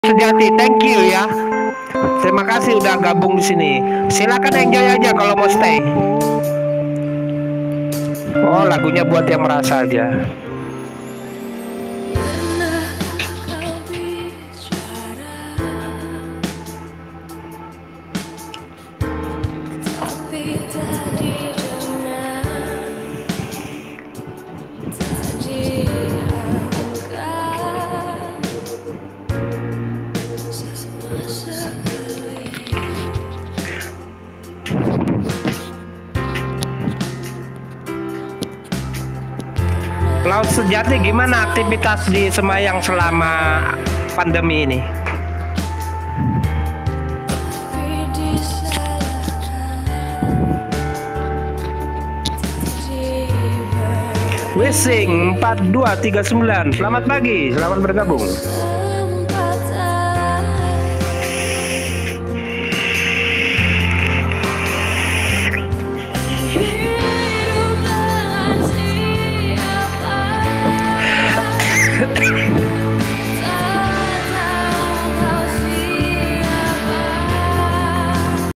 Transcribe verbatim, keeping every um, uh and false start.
Sejati, thank you ya. Terima kasih udah gabung di sini. Silakan enjoy aja kalau mau stay. Oh, lagunya buat yang merasa aja. Laut Sejati, gimana aktivitas di Semayang selama pandemi ini? Wishing empat dua tiga sembilan, selamat pagi, selamat bergabung.